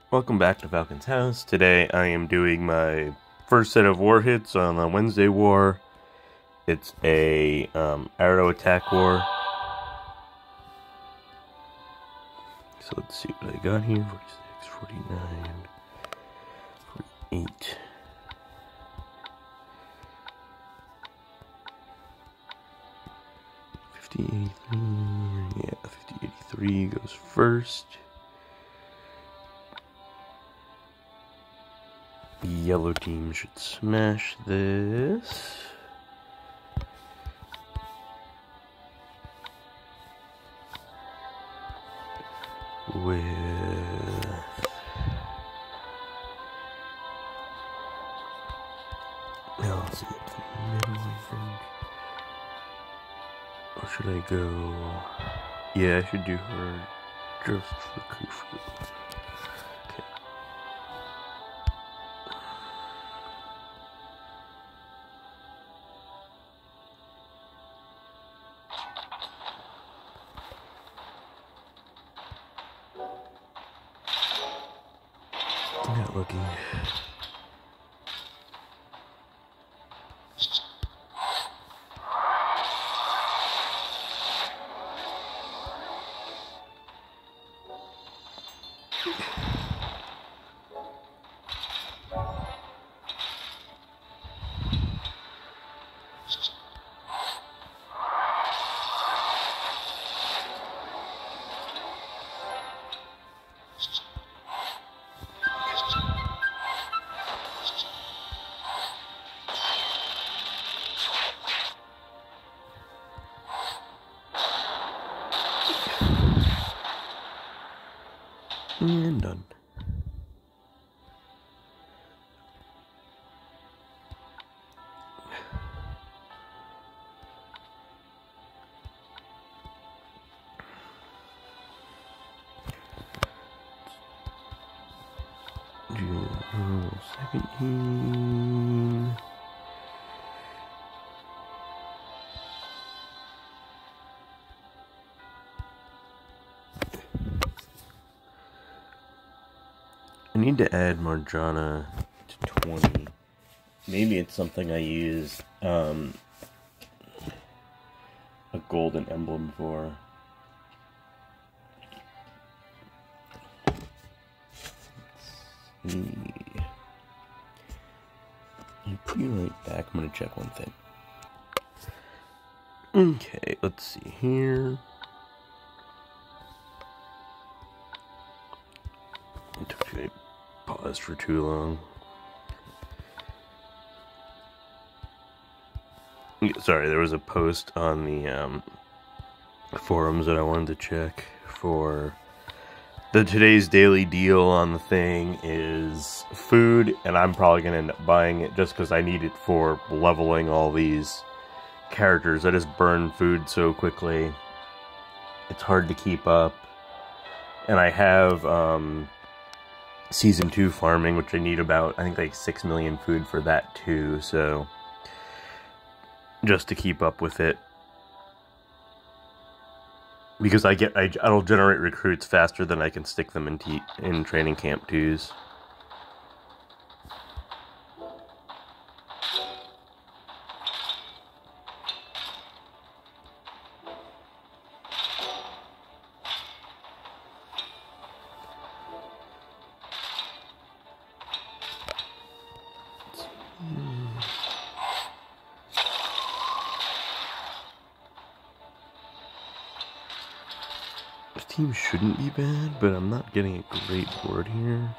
Welcome back to Falcon's House. Today I am doing my first set of war hits on the Wednesday war. It's a arrow attack war. So let's see what I got here. 46, 49, 48. 50, 83, yeah, 50, 83 goes first. The yellow team should smash this. With now let's see up the middle, I think. Or should I go? Yeah, I should do her just for Khufu. Okay. Not looking. And done. June 17. I need to add Marjana to 20. Maybe it's something I use a golden emblem for. Let's see. I'll put you right back. I'm gonna check one thing. Okay, let's see here. I paused for too long. Sorry, there was a post on the forums that I wanted to check for. Today's daily deal on the thing is food, and I'm probably going to end up buying it just because I need it for leveling all these characters. I just burn food so quickly. It's hard to keep up. And I have Season 2 farming, which I need about, I think, like 6 million food for that too, so just to keep up with it. Because I'll generate recruits faster than I can stick them in training camp 2s. This team shouldn't be bad, but I'm not getting a great board here.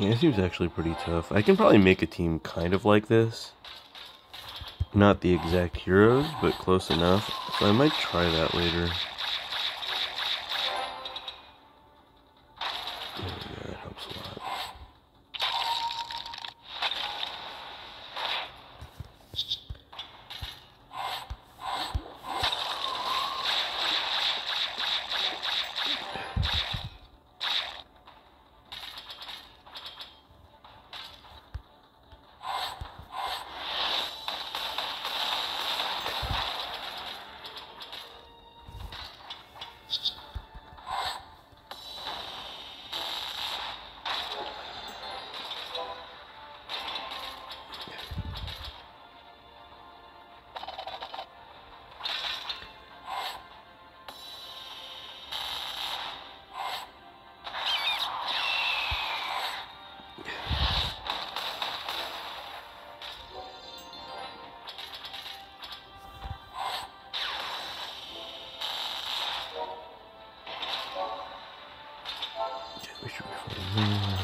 Yeah, it seems actually pretty tough. I can probably make a team kind of like this. Not the exact heroes, but close enough. So I might try that later. There we go, that helps a lot. We should be fine.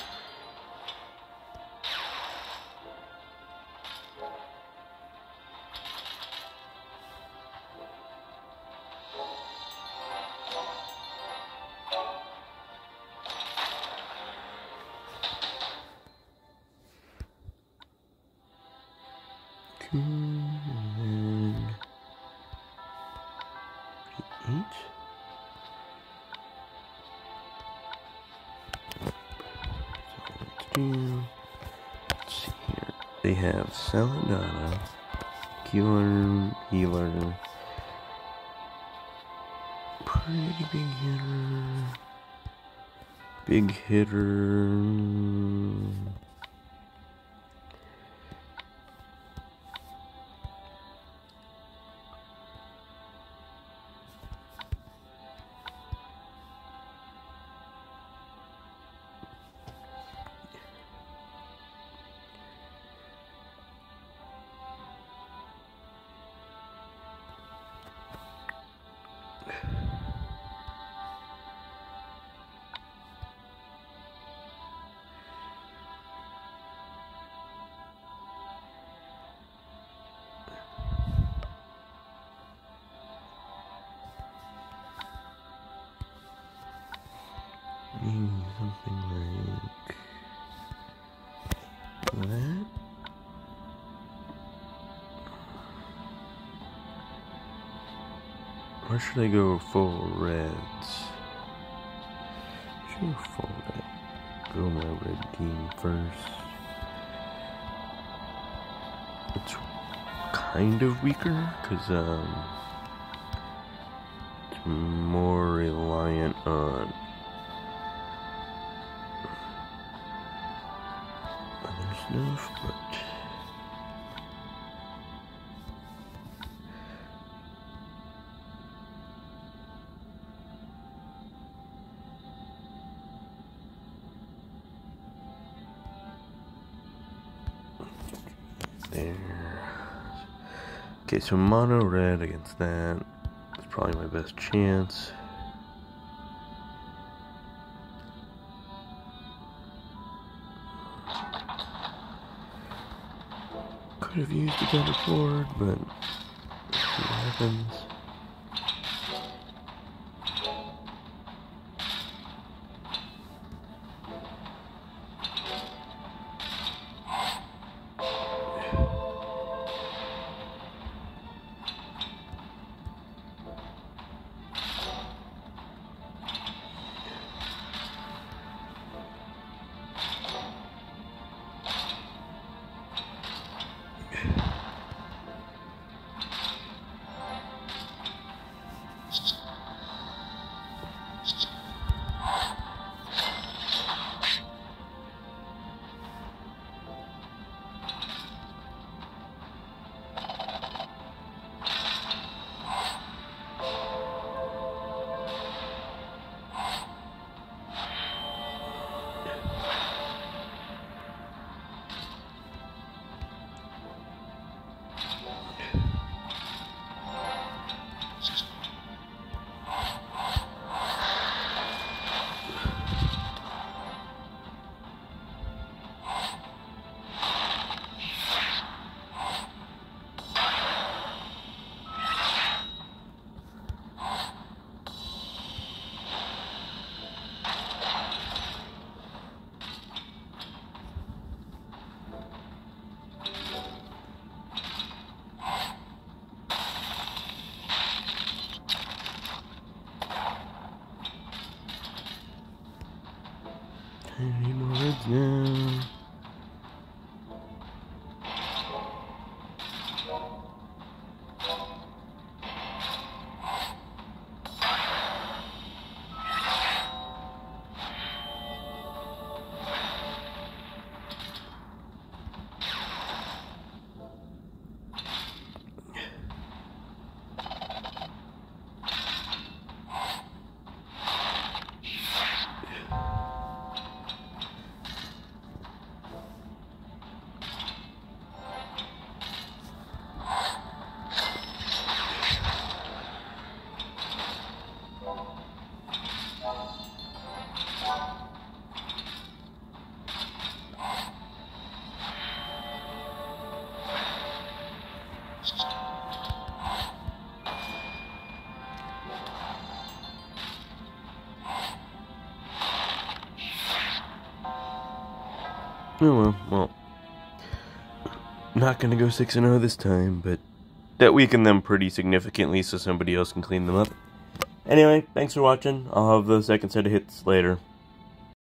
Let's see here. They have Saladana, Healer, pretty big hitter. Something like that. Or should I go full reds? Should I go full red? Go my red team first. It's kind of weaker because it's more reliant on other stuff, but there. Okay, so mono red against that is probably my best chance. Could have used a better board, but let's see what happens. Oh well. Not gonna go 6-0 this time, but that weakened them pretty significantly, so somebody else can clean them up. Anyway, thanks for watching. I'll have the second set of hits later.